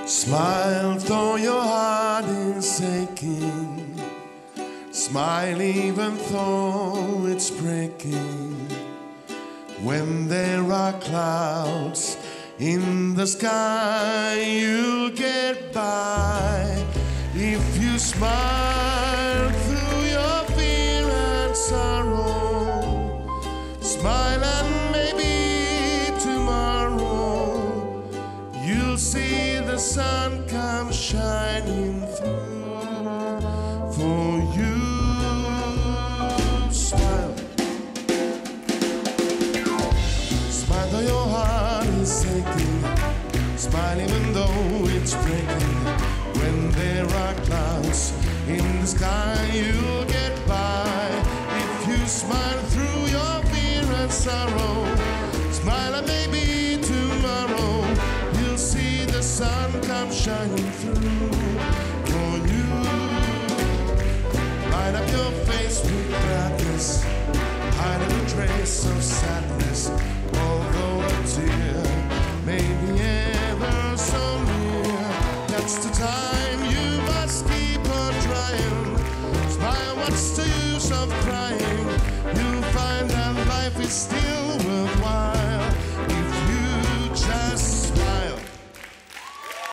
Smile though your heart is aching. Smile even though it's breaking. When there are clouds in the sky, you'll get by. If you smile through your fear and sorrow, smile and maybe tomorrow you'll see the sun come shining through for you. Smile. Smile though your heart is aching. Smile even though it's breaking. When there are clouds in the sky, you'll get by. If you smile through your fear and sorrow, smile and maybe tomorrow you'll see the sun come shining through for you. Light up your face with gladness, hide a trace of sadness, although a tear may be ever so near. That's the time you must keep on trying. Smile, what's the use of crying? You'll find that life is still worth